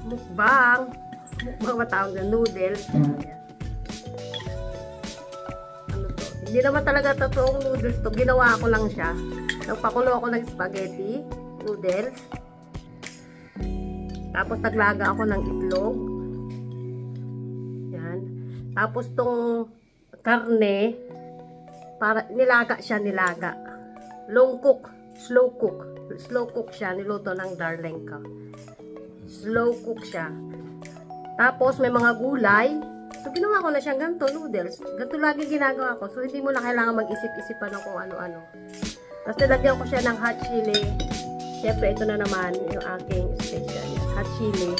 Mukbang. Mukbang matawag na noodles. Ano to? Hindi naman talaga totoong noodles to. Ginawa ko lang siya. Nagpakulo ako ng spaghetti, noodles. Tapos naglaga ako ng itlog. Yan. Tapos tong karne, para nilaga siya, nilaga. Long cook, slow cook. Slow cook siya, niluto ng darling ko. Slow cook siya. Tapos may mga gulay. So ginawa ko na siyang ganito, noodles. Ganito lagi ginagawa ko. So hindi mo na kailangan mag-isip-isipan ng kung ano-ano. Tapos nilagyan ko siya ng hot chili. Siyempre ito na naman yung aking special. Hot chili.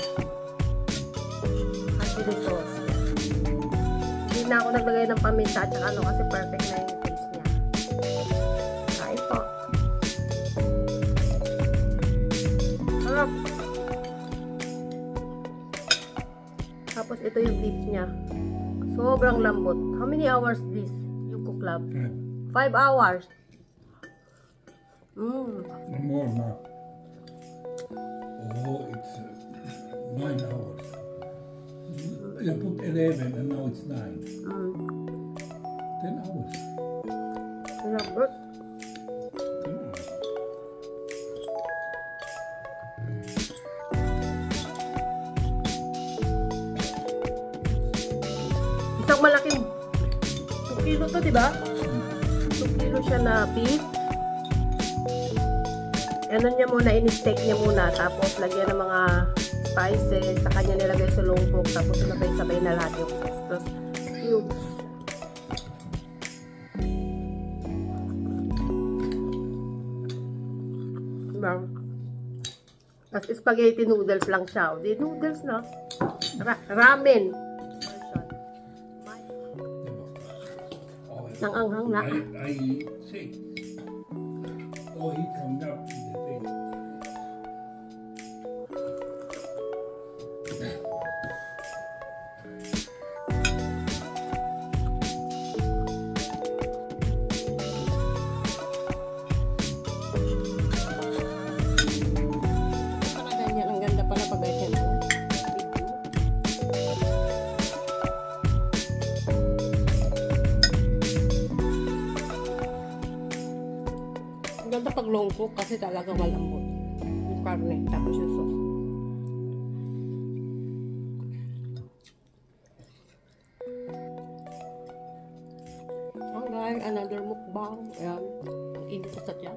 Hot chili sauce. Hindi na ako naglagay ng paminta at ano kasi perfect na yung taste niya. Kain po. Sarap. Tapos ito yung beef niya. Sobrang lambot. How many hours this you cook, love? 5 hours. No more now. Oh, it's 9 hours. You put 11 and now it's 9. 10 hours. Lambot. 10 hours. Isang malaking 2 kilo to, di ba? 2 kilo siya na beef. Ano niya muna, in-steak niya muna. Tapos lagyan ng mga spices. Sa kanya nilagay sa long cook. Tapos sabay-sabay na lahat yung sauce. Tapos cubes. Diba? Tapos spaghetti noodles lang siya. Di noodles na. Ramen. Nang anghang na. I say. Oh, he come up in the thing. Para ganyan, ang ganda pala pag ganyan. Ang ganda pag long cook kasi talaga malambot. Yung karne, tapos yung sauce. Oh guys, another mukbang. Ayan, ang init sa tiyan.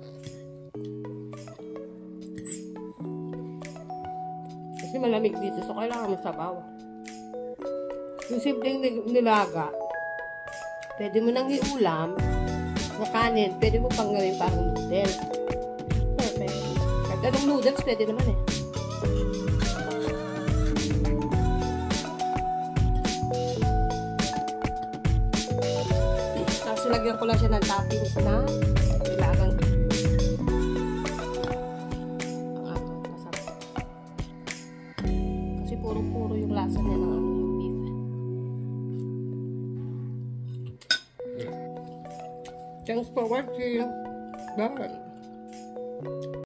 Kasi malamig dito, so kailangan masabaw. Yung simpleng nilaga, pwede mo nang iulam na kanin, pwede mo pang gawin parang noodles. Perfect. Kahit anong noodles, pwede naman eh. Tapos lagyan ko lang siya ng toppings na nilagang masarap. Kasi puro-puro yung lasa niya ng yung beef. Thanks for watching. Bye.